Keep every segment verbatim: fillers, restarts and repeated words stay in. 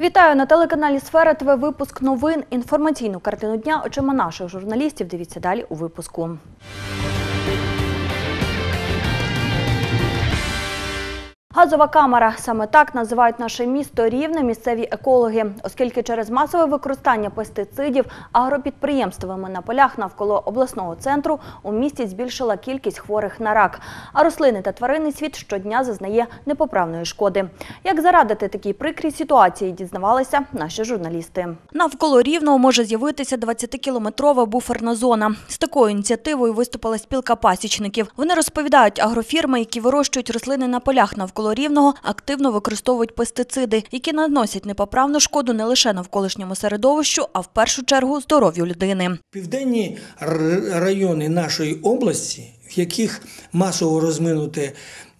Вітаю на телеканалі «Сфера ТВ» випуск новин. Інформаційну картину дня очима наших журналістів. Дивіться далі у випуску. Газова камера. Саме так називають наше місто Рівне місцеві екологи, оскільки через масове використання пестицидів агропідприємствами на полях навколо обласного центру у місті збільшила кількість хворих на рак, а рослини та тваринний світ щодня зазнає непоправної шкоди. Як зарадити такій прикрій ситуації, дізнавалися наші журналісти. Навколо Рівного може з'явитися двадцятикілометрова буферна зона. З такою ініціативою виступила спілка пасічників. Вони розповідають, агрофірми, які вирощують рослини на полях навколо Рівного, активно використовують пестициди, які наносять непоправну шкоду не лише навколишньому середовищу, а в першу чергу здоров'ю людини. Південні райони нашої області, в яких масово розвинуте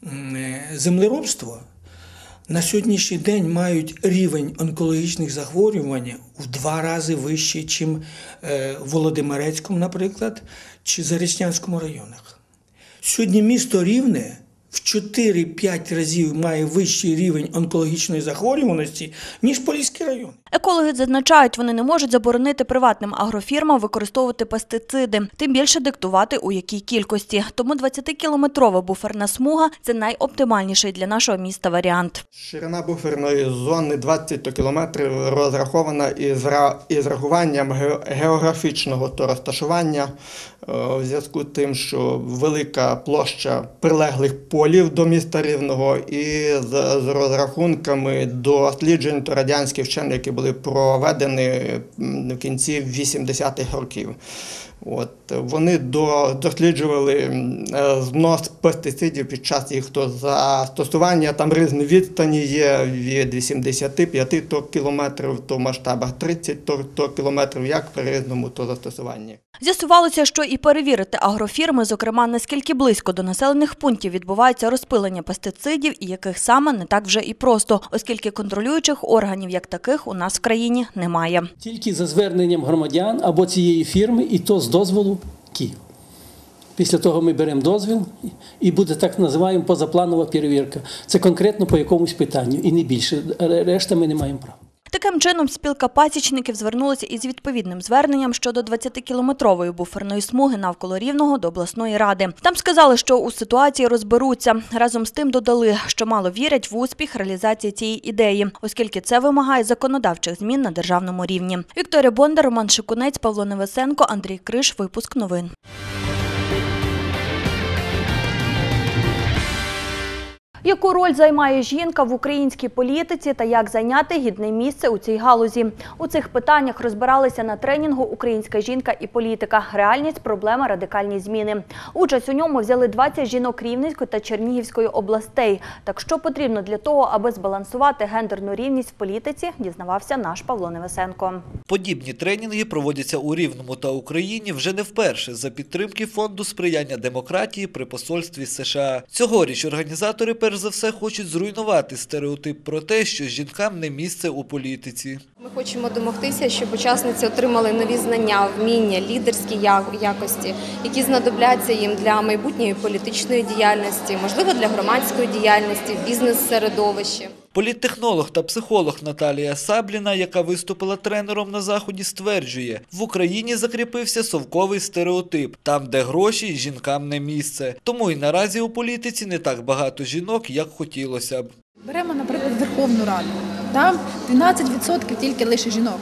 землеробство, на сьогоднішній день мають рівень онкологічних захворювань в два рази вищий, ніж в Володимирецькому, наприклад, чи Зарічнянському районах. Сьогодні місто Рівне в чотири-п'ять разів має вищий рівень онкологічної захворюваності, ніж Поліський район. Екологи зазначають, вони не можуть заборонити приватним агрофірмам використовувати пестициди, тим більше диктувати у якій кількості. Тому двадцятикілометрова буферна смуга – це найоптимальніший для нашого міста варіант. Ширина буферної зони двадцять кілометрів розрахована із рахуванням географічного то розташування, в зв'язку з тим, що велика площа прилеглих полів до міста Рівного і з розрахунками досліджень то радянських вчених, які були проведені в кінці вісімдесятих років. От, вони досліджували знос пестицидів під час їх то застосування. Там різні відстані є від вісімдесяти п'яти кілометрів до масштабах тридцять кілометрів, як при різному то застосуванні. З'ясувалося, що і перевірити агрофірми, зокрема, наскільки близько до населених пунктів відбувається розпилення пестицидів і яких саме, не так вже і просто, оскільки контролюючих органів як таких у нас в країні немає. Тільки за зверненням громадян або цієї фірми, і то з дозволу Київ. Після того ми беремо дозвіл і буде так називаємо позапланова перевірка. Це конкретно по якомусь питанню і не більше. Решта ми не маємо права. Таким чином, спілка пасічників звернулася із відповідним зверненням щодо двадцятикілометрової буферної смуги навколо Рівного до обласної ради. Там сказали, що у ситуації розберуться. Разом з тим додали, що мало вірять в успіх реалізації цієї ідеї, оскільки це вимагає законодавчих змін на державному рівні. Вікторія Бондар, Роман Шикунець, Павло Невесенко, Андрій Криш. Випуск новин. Яку роль займає жінка в українській політиці та як зайняти гідне місце у цій галузі? У цих питаннях розбиралися на тренінгу «Українська жінка і політика. Реальність, проблема, радикальні зміни». Участь у ньому взяли двадцять жінок Рівненської та Чернігівської областей. Так що потрібно для того, аби збалансувати гендерну рівність в політиці, дізнавався наш Павло Невесенко. Подібні тренінги проводяться у Рівному та Україні вже не вперше за підтримки Фонду сприяння демократії при посольстві США. Цьогоріч організатори перш за все хочуть зруйнувати стереотип про те, що жінкам не місце у політиці. Ми хочемо домогтися, щоб учасниці отримали нові знання, вміння, лідерські якості, які знадобляться їм для майбутньої політичної діяльності, можливо, для громадської діяльності, бізнес-середовищі. Політтехнолог та психолог Наталія Сабліна, яка виступила тренером на заході, стверджує, в Україні закріпився совковий стереотип – там, де гроші, жінкам не місце. Тому і наразі у політиці не так багато жінок, як хотілося б. Беремо, наприклад, Верховну Раду. Там дванадцять відсотків тільки лише жінок.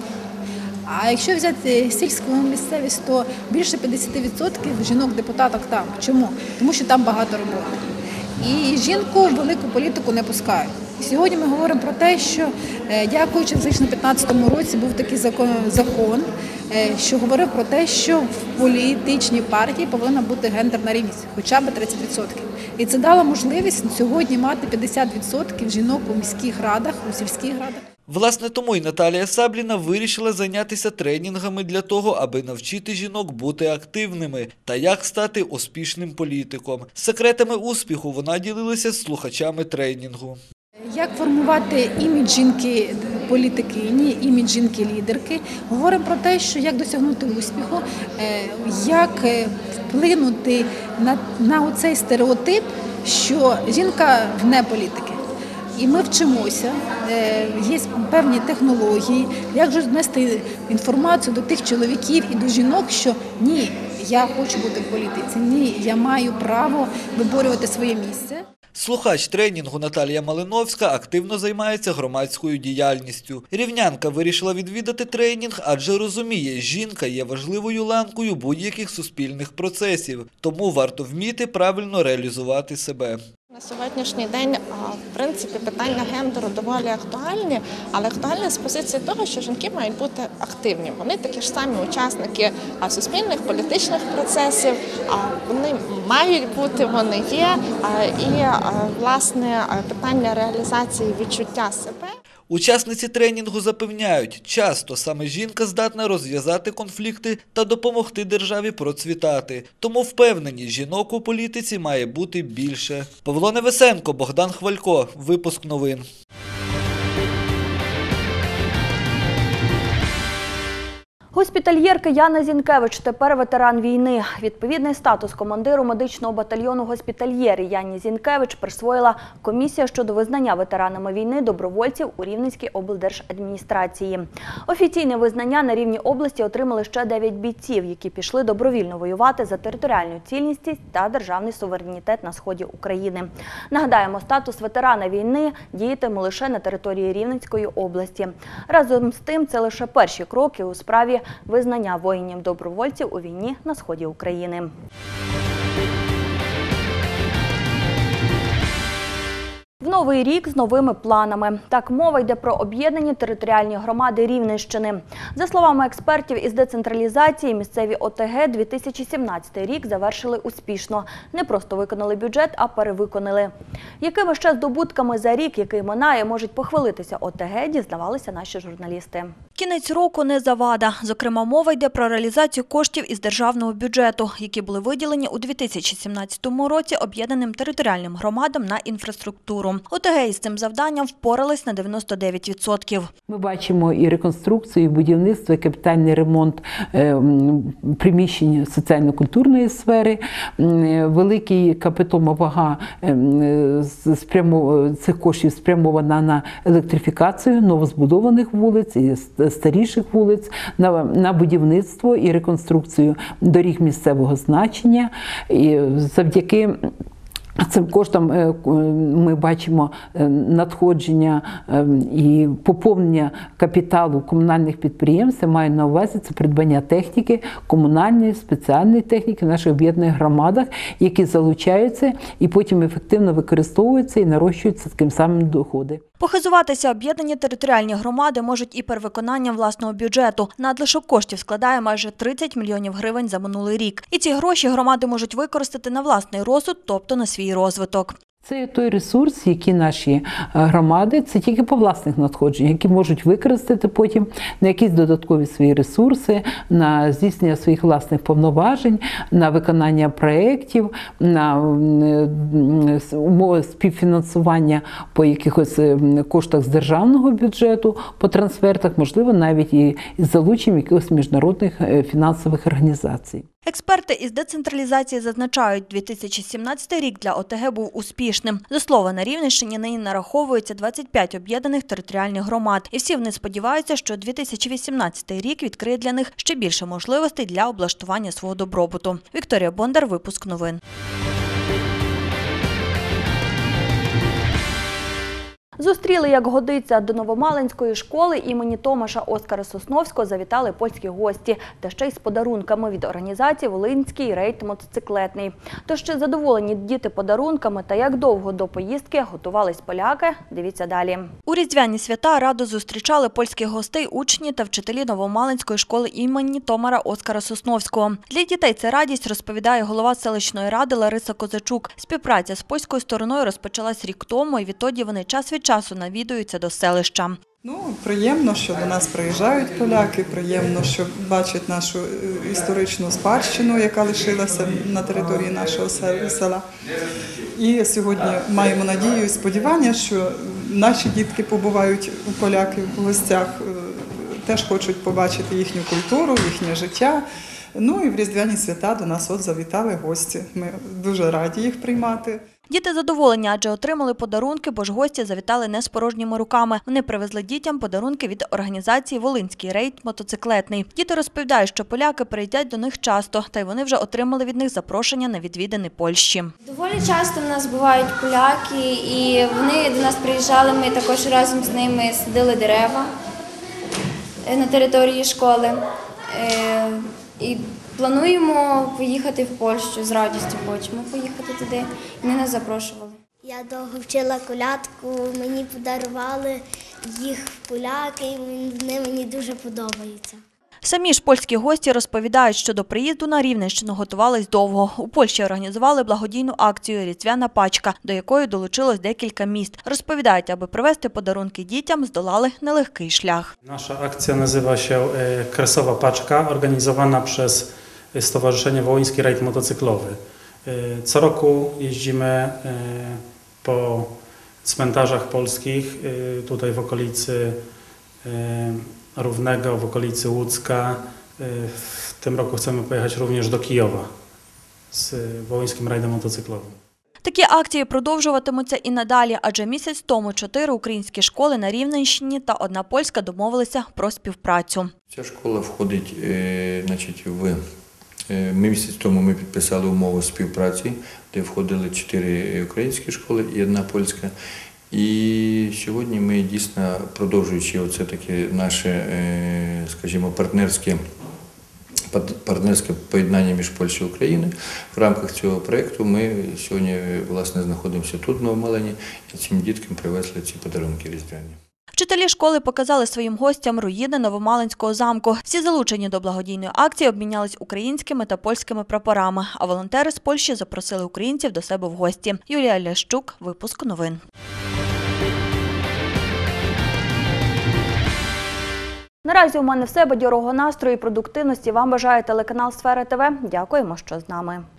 А якщо взяти сільську місцевість, то більше п'ятдесят відсотків жінок-депутаток там. Чому? Тому що там багато роботи. І жінку в велику політику не пускають. Сьогодні ми говоримо про те, що, дякуючи в дві тисячі п'ятнадцятому році, був такий закон, закон, що говорив про те, що в політичній партії повинна бути гендерна рівність, хоча б тридцять відсотків. І це дало можливість сьогодні мати п'ятдесят відсотків жінок у міських радах, у сільських радах. Власне, тому і Наталія Сабліна вирішила зайнятися тренінгами для того, аби навчити жінок бути активними та як стати успішним політиком. Секретами успіху вона ділилася з слухачами тренінгу. Як формувати імідж жінки-політикині, імідж жінки-лідерки. Говоримо про те, що як досягнути успіху, як вплинути на, на оцей стереотип, що жінка вне політики. І ми вчимося, е, є певні технології, як же донести інформацію до тих чоловіків і до жінок, що ні, я хочу бути в політиці, ні, я маю право виборювати своє місце. Слухач тренінгу Наталія Малиновська активно займається громадською діяльністю. Рівнянка вирішила відвідати тренінг, адже розуміє, жінка є важливою ланкою будь-яких суспільних процесів. Тому варто вміти правильно реалізувати себе. На сьогоднішній день, в принципі, питання гендеру доволі актуальні, але актуальні з позиції того, що жінки мають бути активні. Вони такі ж самі учасники суспільних, політичних процесів, вони мають бути, вони є. І, власне, питання реалізації відчуття себе. Учасниці тренінгу запевняють, часто саме жінка здатна розв'язати конфлікти та допомогти державі процвітати. Тому впевнені, жінок у політиці має бути більше. Павло Невесенко, Богдан Хвалько. Випуск новин. Госпітальєрка Яна Зінкевич тепер ветеран війни. Відповідний статус командиру медичного батальйону госпітальєри Яні Зінкевич присвоїла комісія щодо визнання ветеранами війни добровольців у Рівненській облдержадміністрації. Офіційне визнання на рівні області отримали ще дев'ять бійців, які пішли добровільно воювати за територіальну цілісність та державний суверенітет на сході України. Нагадаємо, статус ветерана війни діятиме лише на території Рівненської області. Разом з тим, це лише перші кроки у справі визнання воїнів-добровольців у війні на сході України. В новий рік з новими планами. Так, мова йде про об'єднані територіальні громади Рівненщини. За словами експертів із децентралізації, місцеві О Те Ге дві тисячі сімнадцятий рік завершили успішно. Не просто виконали бюджет, а перевиконали. Якими ще здобутками за рік, який минає, можуть похвалитися О Те Ге, дізнавалися наші журналісти. Кінець року не завада. Зокрема, мова йде про реалізацію коштів із державного бюджету, які були виділені у дві тисячі сімнадцятому році об'єднаним територіальним громадам на інфраструктуру. О Те Ге із цим завданням впорались на дев'яносто дев'ять відсотків. Ми бачимо і реконструкцію, і будівництво, і капітальний ремонт приміщень соціально-культурної сфери. Великий капітальна вага цих коштів спрямована на електрифікацію новозбудованих вулиць і старіших вулиць, на, на будівництво і реконструкцію доріг місцевого значення. І завдяки цим коштам ми бачимо надходження і поповнення капіталу комунальних підприємств. Я маю на увазі це придбання техніки, комунальної, спеціальної техніки в наших об'єднаних громадах, які залучаються і потім ефективно використовуються і нарощуються таким самим доходи. Похизуватися об'єднані територіальні громади можуть і перевиконанням власного бюджету. Надлишок коштів складає майже тридцять мільйонів гривень за минулий рік. І ці гроші громади можуть використати на власний розсуд, тобто на свій розвиток. Це той ресурс, який наші громади, це тільки по власних надходженнях, які можуть використати потім на якісь додаткові свої ресурси, на здійснення своїх власних повноважень, на виконання проєктів, на умови співфінансування по якихось коштах з державного бюджету, по трансфертах, можливо, навіть і з залученням якихось міжнародних фінансових організацій. Експерти із децентралізації зазначають, дві тисячі сімнадцятий рік для О Те Ге був успішним. До слова, на Рівненщині нині нараховується двадцять п'ять об'єднаних територіальних громад. І всі вони сподіваються, що дві тисячі вісімнадцятий рік відкриє для них ще більше можливостей для облаштування свого добробуту. Вікторія Бондар, випуск новин. Зустріли, як годиться, до Новомалинської школи імені Томаша Оскара Сосновського завітали польські гості, та ще й з подарунками від організації «Волинський рейд мотоциклетний». Тож, чи задоволені діти подарунками та як довго до поїздки готувались поляки, дивіться далі. У різдвяні свята радо зустрічали польських гостей учні та вчителі Новомалинської школи імені Томара Оскара Сосновського. Для дітей це радість, розповідає голова селищної ради Лариса Козачук. Співпраця з польською стороною розпочалась рік тому, і відтоді вони час від часу навідуються до селища. Ну, приємно, що до нас приїжджають поляки, приємно, що бачать нашу історичну спадщину, яка лишилася на території нашого села. І сьогодні маємо надію і сподівання, що наші дітки побувають у поляків в гостях, теж хочуть побачити їхню культуру, їхнє життя. Ну і в Різдвяні свята до нас от завітали гості. Ми дуже раді їх приймати. Діти задоволені, адже отримали подарунки, бо ж гості завітали не з порожніми руками. Вони привезли дітям подарунки від організації «Волинський рейд мотоциклетний». Діти розповідають, що поляки приїздять до них часто, та й вони вже отримали від них запрошення на відвідини Польщі. Доволі часто в нас бувають поляки, і вони до нас приїжджали, ми також разом з ними садили дерева на території школи. І плануємо поїхати в Польщу, з радістю хочемо поїхати туди, і вони нас запрошували. Я довго вчила колядку, мені подарували їх поляки, і вони мені дуже подобаються. Самі ж польські гості розповідають, що до приїзду на Рівненщину готувались довго. У Польщі організували благодійну акцію «Різдвяна пачка», до якої долучилось декілька міст. Розповідають, аби привезти подарунки дітям, здолали нелегкий шлях. Nasza akcja nazywa się Kresowa Paczka, organizowana przez Stowarzyszenie Wołyński Rajd Motocyklowy. Co roku jeździmy po cmentarzach polskich, tutaj w okolicy Równego, w okolicy Łódzka. W tym roku chcemy pojechać również do Kijowa z Wołyńskim Rajdem Motocyklowym. Такі акції продовжуватимуться і надалі, адже місяць тому чотири українські школи на Рівненщині та одна польська домовилися про співпрацю. Ця школа входить, значить, в ми місяць тому ми підписали умову співпраці, де входили чотири українські школи і одна польська. І сьогодні ми дійсно, продовжуючи оце таке наше, скажімо, партнерське партнерське поєднання між Польщею і Україною. В рамках цього проєкту ми сьогодні, власне, знаходимося тут, в Новомалині, і цим діткам привезли ці подарунки різдвяні. Вчителі школи показали своїм гостям руїни Новомалинського замку. Всі залучені до благодійної акції обмінялись українськими та польськими прапорами, а волонтери з Польщі запросили українців до себе в гості. Юлія Лящук, випуск новин. Наразі у мене все. Бадьорого настрою і продуктивності вам бажає телеканал «Сфера ТВ». Дякуємо, що з нами.